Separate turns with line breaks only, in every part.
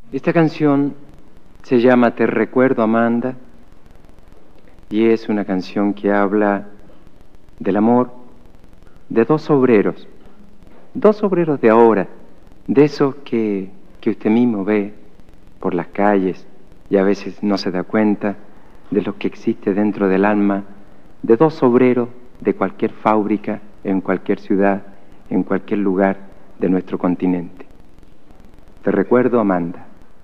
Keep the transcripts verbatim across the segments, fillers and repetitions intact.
Esta canción se llama Te recuerdo, Amanda, y es una canción que habla del amor de dos obreros, dos obreros de ahora, de esos que, que usted mismo ve por las calles y a veces no se da cuenta de lo que existe dentro del alma de dos obreros de cualquier fábrica, en cualquier ciudad, en cualquier lugar de nuestro continente. Te recuerdo, Amanda.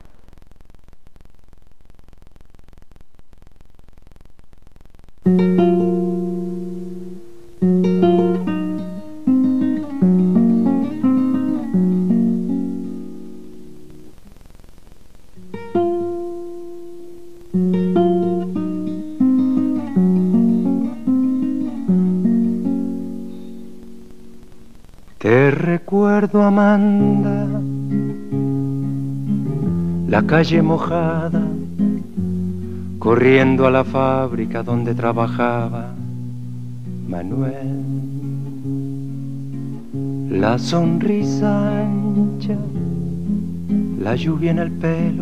Te recuerdo, Amanda, la calle mojada, corriendo a la fábrica donde trabajaba Manuel. La sonrisa ancha, la lluvia en el pelo,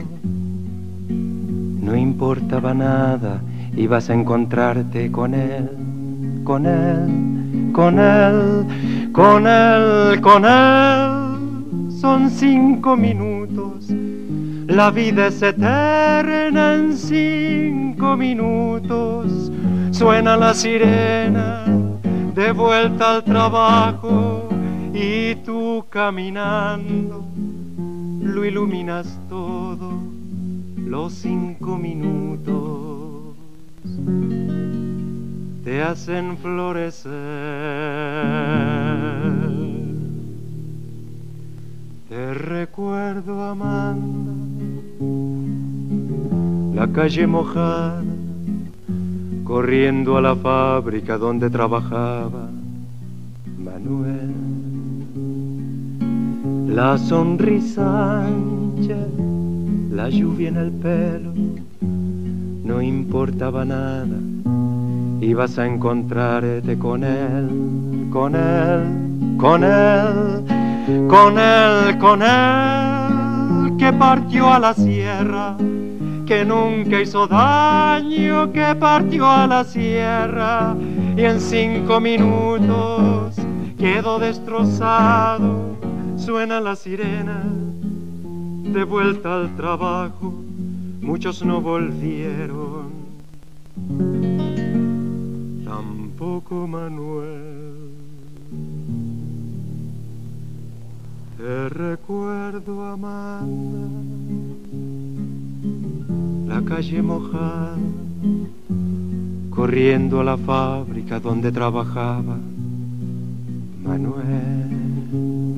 no importaba nada, ibas a encontrarte con él, con él, con él, con él, con él. Son cinco minutos, la vida es eterna en cinco minutos. Suena la sirena de vuelta al trabajo y tú caminando lo iluminas todo, los cinco minutos te hacen florecer. Te recuerdo, Amanda, la calle mojada, corriendo a la fábrica donde trabajaba Manuel. La sonrisa ancha, la lluvia en el pelo, no importaba nada, ibas a encontrarte con él, con él, con él, con él, con él, que partió a la sierra, que nunca hizo daño, que partió a la sierra y en cinco minutos quedó destrozado. Suena la sirena de vuelta al trabajo, muchos no volvieron, tampoco Manuel. Te recuerdo, Amanda, la calle mojada, corriendo a la fábrica donde trabajaba Manuel.